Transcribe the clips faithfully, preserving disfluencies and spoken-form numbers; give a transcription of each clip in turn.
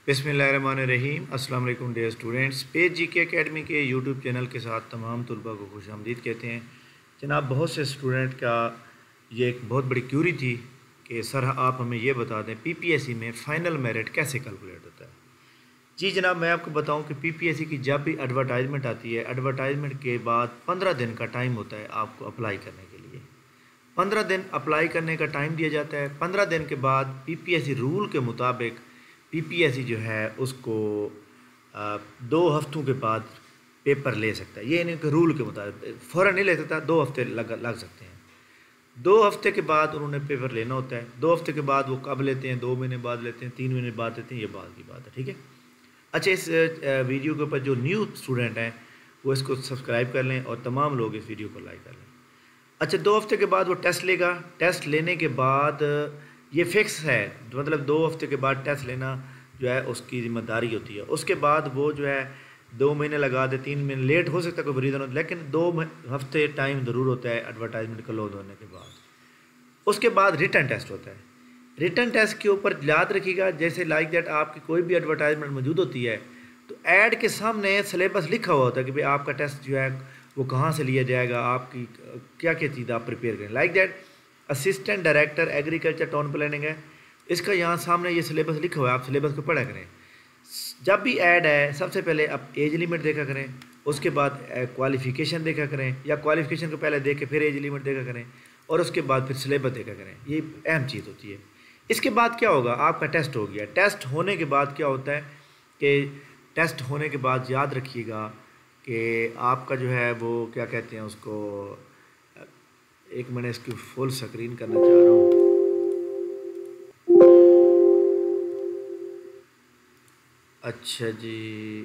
बिस्मिल्लाहिर्रहमानिर्रहीम। अस्सलाम वालेकुम डियर स्टूडेंट्स। पेज जी के अकेडमी के यूट्यूब चैनल के साथ तमाम तलबा को खुशामदीद कहते हैं। जनाब, बहुत से स्टूडेंट का ये एक बहुत बड़ी क्यूरी थी कि सर आप हमें ये बता दें पीपीएससी में फ़ाइनल मेरिट कैसे कैलकुलेट होता है। जी जनाब, मैं आपको बताऊं कि पीपीएससी की जब भी एडवर्टाइजमेंट आती है, एडवर्टाइजमेंट के बाद पंद्रह दिन का टाइम होता है आपको अप्लाई करने के लिए। पंद्रह दिन अप्लाई करने का टाइम दिया जाता है। पंद्रह दिन के बाद पीपीएससी रूल के मुताबिक पीपीएससी जो है उसको आ, दो हफ्तों के बाद पेपर ले सकता है। ये इनके रूल के मुताबिक फ़ौरन नहीं ले सकता, दो हफ्ते लग लग सकते हैं। दो हफ्ते के बाद उन्होंने पेपर लेना होता है। दो हफ्ते के बाद वो कब लेते हैं, दो महीने बाद लेते हैं, तीन महीने बाद लेते हैं, ये बात की बात है। ठीक है। अच्छा, इस वीडियो के ऊपर जो न्यू स्टूडेंट हैं वो इसको सब्सक्राइब कर लें और तमाम लोग इस वीडियो को लाइक कर लें। अच्छा, दो हफ्ते के बाद वो टेस्ट लेगा। टेस्ट लेने के बाद ये फिक्स है, मतलब दो हफ्ते के बाद टेस्ट लेना जो है उसकी जिम्मेदारी होती है। उसके बाद वो जो है दो महीने लगा दे, तीन महीने लेट हो सकता है, कोई रीज़न हो, लेकिन दो हफ्ते टाइम ज़रूर होता है एडवर्टाइजमेंट क्लोज होने के बाद। उसके बाद रिटन टेस्ट होता है। रिटन टेस्ट के ऊपर याद रखिएगा, जैसे लाइक दैट आपकी कोई भी एडवर्टाइजमेंट मौजूद होती है तो ऐड के सामने सिलेबस लिखा हुआ होता है कि भाई आपका टेस्ट जो है वो कहाँ से लिया जाएगा, आपकी क्या क्या चीज़ आप प्रिपेयर करें। Like that assistant director agriculture town planning है, इसका यहाँ सामने ये सिलेबस लिखा हुआ है, आप सिलेबस को पढ़ा करें। जब भी ऐड है सबसे पहले आप एज लिमिट देखा करें, उसके बाद क्वालिफ़िकेशन देखा करें, या क्वालिफ़िकेशन को पहले देख के फिर एज लिमिट देखा करें, और उसके बाद फिर सिलेबस देखा करें। ये अहम चीज़ होती है। इसके बाद क्या होगा, आपका टेस्ट हो गया। टेस्ट होने के बाद क्या होता है कि टेस्ट होने के बाद याद रखिएगा कि आपका जो है वो क्या कहते हैं उसको, एक मैंने इसकी फुल स्क्रीन करना चाह रहा हूँ। अच्छा जी,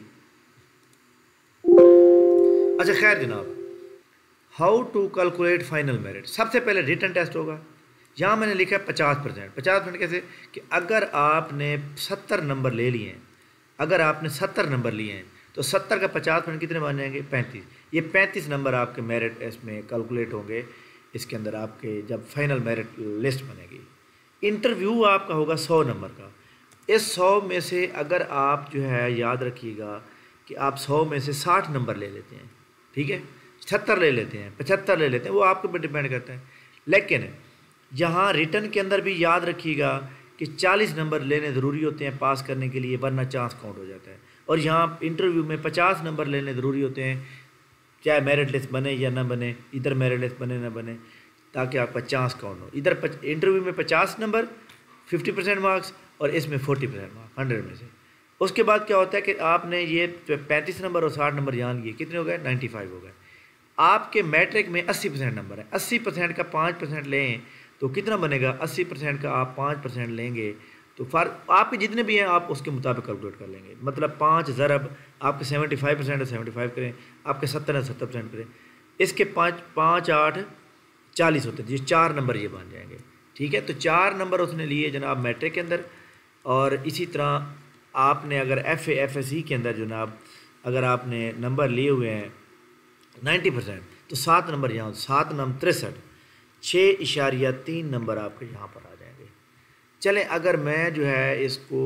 अच्छा खैर जनाब, how to calculate final merit. सबसे पहले रिटन टेस्ट होगा। यहाँ मैंने लिखा है पचास परसेंट। पचास परसेंट कैसे कि अगर आपने सत्तर नंबर ले लिए हैं, अगर आपने सत्तर नंबर लिए हैं तो सत्तर का पचास परसेंट कितने बन जाएंगे, पैंतीस। ये पैंतीस नंबर आपके मेरिट इसमें कैलकुलेट होंगे। इसके अंदर आपके जब फाइनल मेरिट लिस्ट बनेगी, इंटरव्यू आपका होगा सौ नंबर का। इस सौ में से अगर आप जो है याद रखिएगा कि आप सौ में से साठ नंबर ले लेते हैं, ठीक है, छहत्तर ले लेते हैं, पचहत्तर ले लेते हैं, वो आपके ऊपर डिपेंड करता है। लेकिन यहाँ रिटर्न के अंदर भी याद रखिएगा कि चालीस नंबर लेने ज़रूरी होते हैं पास करने के लिए, वरना चांस काउंट हो जाता है। और यहाँ इंटरव्यू में पचास नंबर लेने ज़रूरी होते हैं, चाहे मेरिट लिस्ट बने या ना बने, इधर मेरिट लिस्ट बने ना बने, ताकि आपका चांस काउंट हो। इधर इंटरव्यू में पचास नंबर फिफ्टी परसेंट मार्क्स, और इसमें फोर्टी परसेंट मार्क्स हंड्रेड में से। उसके बाद क्या होता है कि आपने ये पैंतीस नंबर और साठ नंबर जान लिए, कितने हो गए, नाइन्टी फाइव हो गए। आपके मैट्रिक में अस्सी परसेंट नंबर है, अस्सी परसेंट का पाँच परसेंट लें तो कितना बनेगा, अस्सी परसेंट का आप पाँच परसेंट लेंगे तो फर्क आपके जितने भी हैं आप उसके मुताबिक कैलकुलेट कर लेंगे। मतलब पाँच ज़रब आपके सेवेंटी फाइव परसेंट है, सेवेंटी फाइव करें, आपके सत्तर है, सत्तर परसेंट करें। इसके पाँच पाँच आठ चालीस होते हैं, ये चार नंबर ये बन जाएंगे। ठीक है, तो चार नंबर उसने लिए जनाब मैट्रिक के अंदर। और इसी तरह आपने अगर F A F S E के अंदर जनाब अगर आपने नंबर लिए हुए हैं नाइन्टी परसेंट तो सात नंबर यहाँ, सात नंबर तिरसठ, छः इशारिया तीन नंबर आपके यहाँ पर आ जाएंगे। चलें, अगर मैं जो है इसको,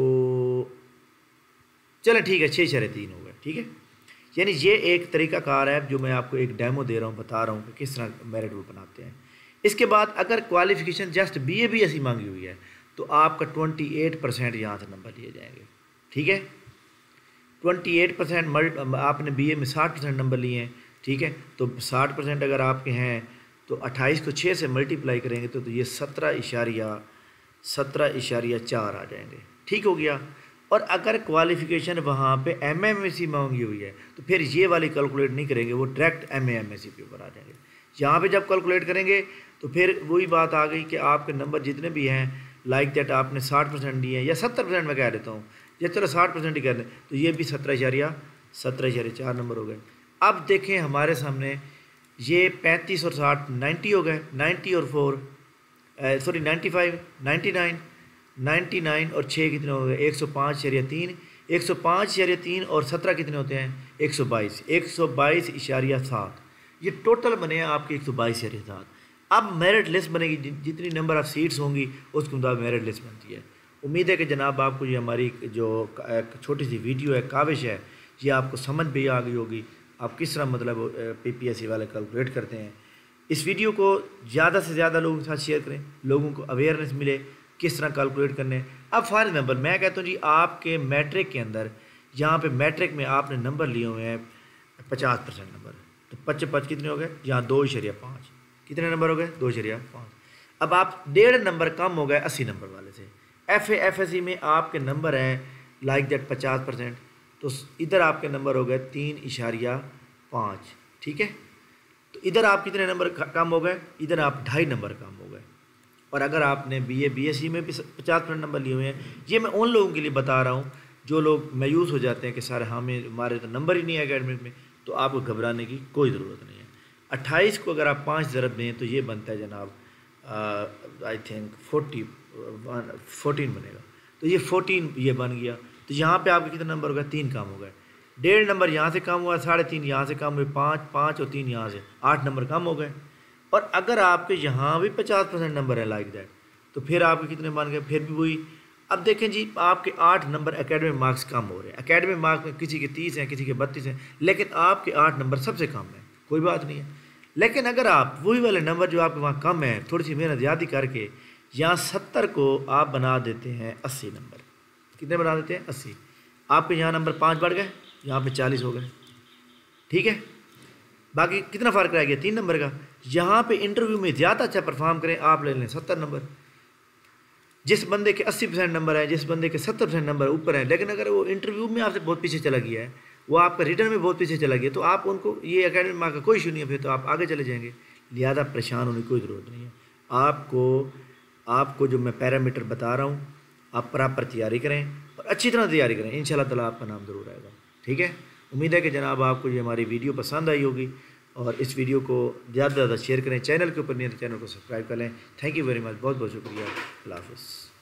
चलें ठीक है, छः इशारे तीन हो गए। ठीक है, यानी ये एक तरीक़ाकार है जो मैं आपको एक डेमो दे रहा हूँ, बता रहा हूँ कि किस तरह मेरिट रूल बनाते हैं। इसके बाद अगर qualification just B A B S C मांगी हुई है तो आपका ट्वेंटी एट परसेंट यहाँ से नंबर लिए जाएंगे। ठीक है, ट्वेंटी एट परसेंट मल्ट आपने बी ए में साठ परसेंट नंबर लिए हैं, ठीक है, तो साठ परसेंट अगर आपके हैं तो अट्ठाईस को छः से मल्टीप्लाई करेंगे तो, तो ये सत्रह इशारिया सत्रह इशारिया चार आ जाएंगे। ठीक हो गया। और अगर क्वालिफ़िकेशन वहाँ पे एम एम एस सी मांगी हुई है तो फिर ये वाली कैलकुलेट नहीं करेंगे, वो direct M A M S C के ऊपर आ जाएंगे। यहाँ पे जब कैलकुलेट करेंगे तो फिर वही बात आ गई कि आपके नंबर जितने भी हैं लाइक दैट आपने साठ परसेंट दिए हैं या सत्तर परसेंट मैं कह देता हूँ, या चलो साठ परसेंट ही कर दें, तो ये भी सत्रह इशारिया सत्रह इशारिया चार नंबर हो गए। अब देखें हमारे सामने ये पैंतीस और साठ नाइन्टी हो गए, नाइन्टी और four sorry ninety five, ninety nine, ninety nine और छः कितने हो गए, एक सौ पाँच इशारिया तीन, एक सौ पाँच इशारिया तीन और सत्रह कितने होते हैं, एक सौ बाईस, एक सौ बाईस इशारिया सात, ये टोटल बने हैं आपके एक सौ बाईस इशारिया सात। अब मेरिट लिस्ट बनेगी, जितनी नंबर ऑफ़ सीट्स होंगी उसके मुताबिक मेरिट लिस्ट बनती है। उम्मीद है कि जनाब आपको ये हमारी जो एक छोटी सी वीडियो है, काविश है, ये आपको समझ भी आ गई होगी, आप किस तरह मतलब पी पी एस सी वाले कैलकुलेट करते हैं। इस वीडियो को ज़्यादा से ज़्यादा लोगों के साथ शेयर करें, लोगों को अवेयरनेस मिले किस तरह कैलकुलेट करने। अब फॉर एग्जाम्पल मैं कहता हूँ जी, आपके मैट्रिक के अंदर यहाँ पे मैट्रिक में आपने नंबर लिए हुए हैं पचास परसेंट नंबर, तो पच पच कितने हो गए, यहाँ दो इशरिया पाँच, कितने नंबर हो गए, दो इशरिया पाँच। अब आप डेढ़ नंबर कम हो गए अस्सी नंबर वाले से। F A F S C में आपके नंबर हैं लाइक दैट पचास परसेंट, तो इधर आपके नंबर हो गए तीन इशारिया पाँच, ठीक है। तो इधर आप कितने नंबर कम हो गए, इधर आप ढाई नंबर कम हो गए। और अगर आपने B A B S C में भी पचास परसेंट नंबर लिए हुए हैं, ये मैं उन लोगों के लिए बता रहा हूँ जो लोग मायूस हो जाते हैं कि सर हमें हमारे तो नंबर ही नहीं है एकेडमिक में, तो आपको घबराने की कोई ज़रूरत नहीं है। अट्ठाईस को अगर आप पाँच ज़रब दें तो ये बनता है जनाब आई थिंक फोर्टी फोर्टीन बनेगा, तो ये फोर्टीन ये बन गया। तो यहाँ पे आपके कितने नंबर हो गए, तीन कम हो गए। डेढ़ नंबर यहाँ से कम हुआ, साढ़े तीन यहाँ से कम हुए, पाँच पाँच और तीन यहाँ से आठ नंबर कम हो गए। और अगर आपके यहाँ भी पचास परसेंट नंबर है लाइक दैट, तो फिर आपके कितने बन गए, फिर भी वही। अब देखें जी, आपके आठ नंबर एकेडमिक मार्क्स कम हो रहे हैं। एकेडमिक मार्क्स में किसी के तीस हैं, किसी के बत्तीस हैं, लेकिन आपके आठ नंबर सबसे कम है, कोई बात नहीं है। लेकिन अगर आप वही वाले नंबर जो आपके वहाँ कम है, थोड़ी सी मेहनत ज़्यादा करके यहाँ सत्तर को आप बना देते हैं अस्सी नंबर, कितने बना देते हैं, अस्सी। आपके यहाँ नंबर पाँच बढ़ गए, यहाँ पे चालीस हो गए, ठीक है। बाकी कितना फ़र्क रह गया, तीन नंबर का। यहाँ पे इंटरव्यू में ज़्यादा अच्छा परफॉर्म करें, आप ले लें सत्तर नंबर। जिस बंदे के अस्सी परसेंट नंबर है, जिस बंदे के सत्तर परसेंट नंबर ऊपर हैं, लेकिन अगर वो इंटरव्यू में आपसे बहुत पीछे चला गया है, वो आपका रिटर्न में बहुत पीछे चला गया, तो आप उनको ये एकेडमिक मार्क का कोई इशू नहीं है, फिर तो आप आगे चले जाएंगे। लिहाजा परेशान होने की कोई ज़रूरत नहीं है। आपको आपको जो मैं पैरामीटर बता रहा हूँ, आप प्रॉपर तैयारी करें और अच्छी तरह तैयारी करें, इंशाल्लाह ताला आपका नाम ज़रूर आएगा, ठीक है। उम्मीद है कि जनाब आपको ये हमारी वीडियो पसंद आई होगी, और इस वीडियो को ज़्यादा से ज़्यादा शेयर करें। चैनल के ऊपर नहीं है तो चैनल को सब्सक्राइब कर लें। थैंक यू वेरी मच, बहुत बहुत शुक्रिया। अल्लाह हाफ़िज़।